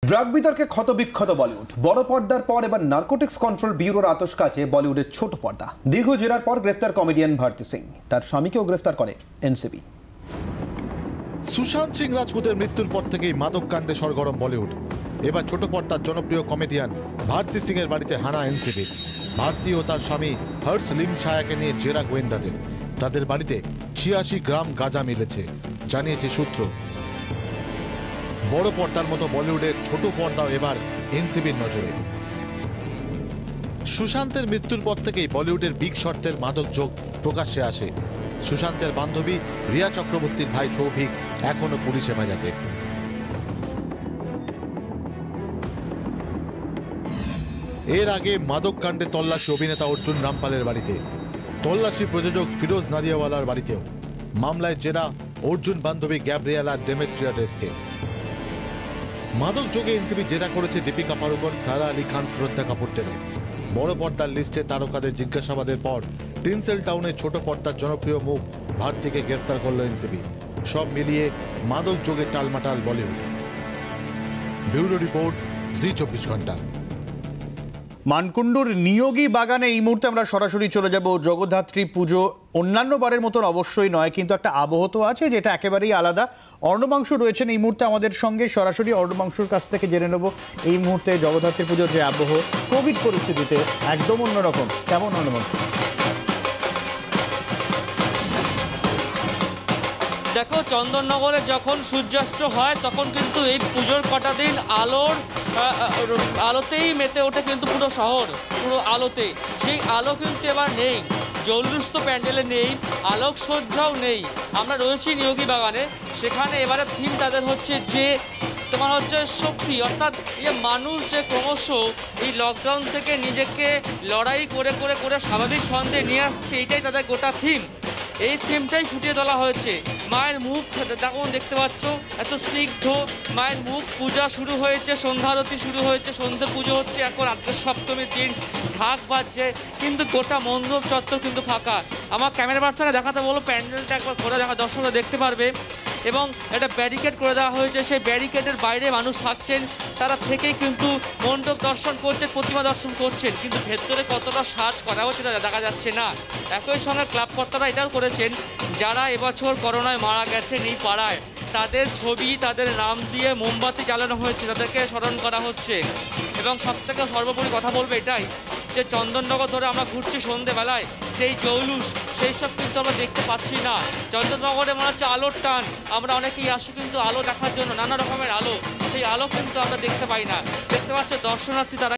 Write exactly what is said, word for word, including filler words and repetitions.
Drug বিতর্কে ক্ষতবিক্ষত বলিউড। বড় পর্দার পর এবার নার্কোটিক্স কন্ট্রোল ব্যুরোর আতশ কাছে বলিউডের ছোট পর্দা। দীর্ঘ জেরার পর গ্রেফতার কমেডিয়ান ভারতী সিং, তার স্বামীকেও গ্রেফতার করে এনসিবি। সুশান্ত সিং রাজপুতের মৃত্যুর পর থেকেই মাদক কাণ্ডে সরগরম বলিউড। এবার ছোট পর্দার জনপ্রিয় কমেডিয়ান ভারতী সিং এর বাড়িতে হানা এনসিবি। ভারতী ও তার স্বামী হর্ষ লিমছায়াকে নিয়ে জেরা গোয়েন্দাদের। তাদের বাড়িতে ছিয়াশি গ্রাম গাঁজা মিলেছে জানিয়েছে সূত্র। বড় পর্দার মতো বলিউডের ছোট পর্দাও এবার এনসিবির নজরে। সুশান্তের মৃত্যুর পর থেকেই বলিউডের বিগ শর্তের মাদক যোগ প্রকাশ্যে আসে। সুশান্তের বান্ধবী রিয়া চক্রবর্তীর ভাই সৌভিক এখনো পুলিশ হেফাজতে। এর আগে মাদক কাণ্ডে তল্লাশি অভিনেতা অর্জুন রামপালের বাড়িতে, তল্লাশি প্রযোজক ফিরোজ নাদিয়াওয়ালার বাড়িতেও। মামলায় জেরা অর্জুন বান্ধবী গ্যাব্রিয়েলা ডেমেট্রিয়াডেসকে। মাদক যোগে এনসিবি জেরা করেছে দীপিকা পাড়ুকোন, সারা আলী খান, শ্রদ্ধা কাপুরদেরও। বড় পর্দার লিস্টে তারকাদের জিজ্ঞাসাবাদের পর টিনসেল টাউনের ছোট পর্দার জনপ্রিয় মুখ ভারতীকে গ্রেফতার করল এনসিবি। সব মিলিয়ে মাদক যোগে টালমাটাল বলিউড। ব্যুরো রিপোর্ট, জি চব্বিশ ঘন্টা। মানকুণ্ডুর নিয়োগী বাগানে এই মুহূর্তে আমরা সরাসরি চলে যাব। জগদ্ধাত্রী পুজো অন্যান্য বারের মতন অবশ্যই নয়, কিন্তু একটা আবহ তো আছে যেটা একেবারেই আলাদা। অর্ণবাংশু রয়েছেন এই মুহূর্তে আমাদের সঙ্গে, সরাসরি অর্ণবাংশুর কাছ থেকে জেনে নেব এই মুহূর্তে জগদ্ধাত্রী পুজোর যে আবহ কোভিড পরিস্থিতিতে একদম অন্যরকম। কেমন অর্ণবাংশু? দেখো, চন্দননগরে যখন সূর্যাস্ত হয় তখন কিন্তু এই পুজোর কটা দিন আলোর আলোতেই মেতে ওঠে কিন্তু পুরো শহর, পুরো আলোতে। সেই আলো কিন্তু এবার নেই, জৌলুস তো প্যান্ডেলে নেই, আলোকসজ্জাও নেই। আমরা রয়েছি নিয়োগী বাগানে, সেখানে এবারে থিম তাদের হচ্ছে যে তোমার হচ্ছে শক্তি, অর্থাৎ এই মানুষ যে ক্রমশ এই লকডাউন থেকে নিজেকে লড়াই করে করে করে স্বাভাবিক ছন্দে নিয়ে আসছে, এইটাই তাদের গোটা থিম। এই থিমটাই ফুটিয়ে তোলা হয়েছে। মায়ের মুখ যেমন দেখতে পাচ্ছ, এত স্নিগ্ধ মায়ের মুখ। পূজা শুরু হয়েছে, সন্ধ্যারতি শুরু হয়েছে, সন্ধ্যে পুজো হচ্ছে, এখন আজকে সপ্তমীর দিন, ঢাক বাজছে, কিন্তু গোটা মণ্ডপ চত্বর কিন্তু ফাঁকা। আমার ক্যামেরা পার্সনকে দেখাতে বলো, প্যান্ডেলটা একবার ঘুরে দেখা, দর্শকরা দেখতে পারবে। এবং একটা ব্যারিকেড করে দেওয়া হয়েছে, সেই ব্যারিকেডের বাইরে মানুষ থাকছেন, তারা থেকেই কিন্তু মণ্ডপ দর্শন করছেন, প্রতিমা দর্শন করছেন, কিন্তু ভেতরে কতটা সাজ করা হচ্ছে সেটা দেখা যাচ্ছে না। একই সঙ্গে ক্লাব কর্তারা এটাও করেছেন, যারা এবছর করোনায় মারা গেছেন এই পাড়ায়, তাদের ছবি, তাদের নাম দিয়ে মোমবাতি জ্বালানো হয়েছে, তাদেরকে স্মরণ করা হচ্ছে। এবং সবথেকে সর্বোপরি কথা বলবো এটাই, যে চন্দননগর ধরে আমরা ঘুরছি সন্ধেবেলায়, সেই জৌলুস সেই সব কিন্তু আমরা দেখতে পাচ্ছি না। চন্দননগরে মনে হচ্ছে আলোর টান, আমরা অনেকেই আসি কিন্তু আলো দেখার জন্য, নানা রকমের আলো, সেই আলো কিন্তু আমরা দেখতে পাই না। দেখতে পাচ্ছ দর্শনার্থী তারা